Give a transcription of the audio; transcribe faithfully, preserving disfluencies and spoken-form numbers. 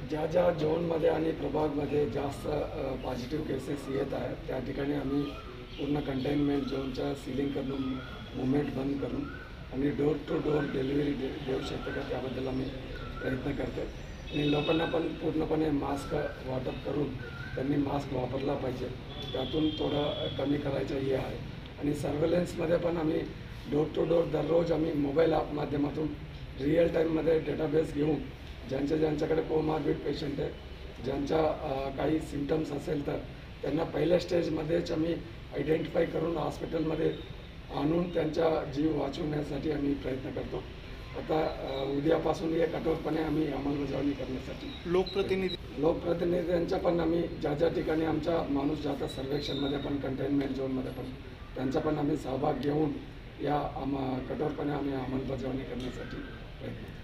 ज्या ज्या झोनमध्ये आणि प्रभागमध्ये जास्त पॉझिटिव्ह केसेस येत आहेत त्या ठिकाणी आम्ही पूर्ण कंटेनमेंट झोनच्या सिलिंग करून मुवमेंट बंद करून आणि डोर टू डोर डिलिव्हरी दे देऊ शकतो का त्याबद्दल आम्ही प्रयत्न करतो आणि लोकांना पण पूर्णपणे मास्क वाटप करून त्यांनी मास्क वापरला पाहिजे, त्यातून थोडं कमी करायचं हे आहे. आणि सर्व्हेलन्समध्ये पण आम्ही डोर टू डोर दररोज आम्ही मोबाईल ॲप माध्यमातून रिअल टाईममध्ये डेटाबेस घेऊन ज्यांच्या ज्यांच्याकडे कोमॉर्बिड पेशंट आहे, ज्यांच्या काही सिम्टम्स असेल तर त्यांना पहिल्या स्टेजमध्येच आम्ही आयडेंटिफाय करून हॉस्पिटलमध्ये आणून त्यांचा जीव वाचवण्यासाठी आम्ही प्रयत्न करतो. आता उद्यापासून हे कठोरपणे आम्ही अंमलबजावणी करण्यासाठी लोकप्रतिनिधी लोकप्रतिनिधींच्या पण आम्ही ज्या ज्या ठिकाणी आमचा माणूस जाता सर्वेक्षणमध्ये पण कंटेनमेंट झोनमध्ये पण त्यांचा पण आम्ही सहभाग घेऊन या आम कठोरपणे आम्ही अंमलबजावणी करण्यासाठी प्रयत्न